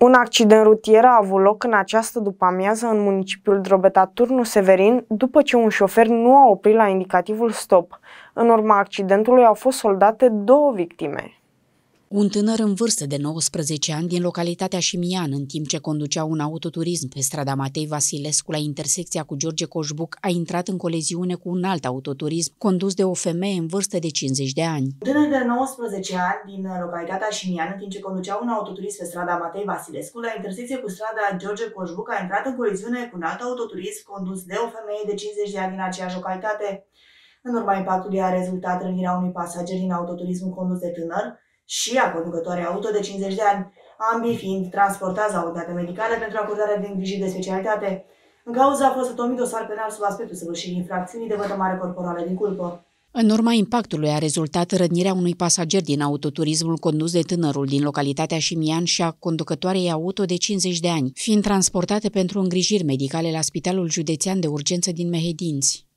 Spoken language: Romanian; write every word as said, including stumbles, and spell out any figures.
Un accident rutier a avut loc în această după-amiază în municipiul Drobeta, Turnul Severin, după ce un șofer nu a oprit la indicativul stop. În urma accidentului au fost soldate două victime. Un tânăr în vârstă de nouăsprezece ani din localitatea Șimian, în timp ce conducea un autoturism pe strada Matei Vasilescu la intersecția cu George Coșbuc, a intrat în coliziune cu un alt autoturism condus de o femeie în vârstă de cincizeci de ani. Un tânăr de nouăsprezece ani din localitatea Șimian, în timp ce conducea un autoturism pe strada Matei Vasilescu la intersecție cu strada George Coșbuc, a intrat în coliziune cu un alt autoturism condus de o femeie de cincizeci de ani din aceeași localitate. În urma impactului a rezultat rănirea unui pasager din autoturismul condus de tânăr și a conducătoarei auto de cincizeci de ani, ambii fiind transportați la unitate medicală pentru acordarea de îngrijiri de specialitate. În cauză a fost întocmit dosar penal sub aspectul săvârșirii infracțiunii de vătămare corporală din culpă. În urma impactului a rezultat rănirea unui pasager din autoturismul condus de tânărul din localitatea Șimian și a conducătoarei auto de cincizeci de ani, fiind transportate pentru îngrijiri medicale la Spitalul Județean de Urgență din Mehedinți.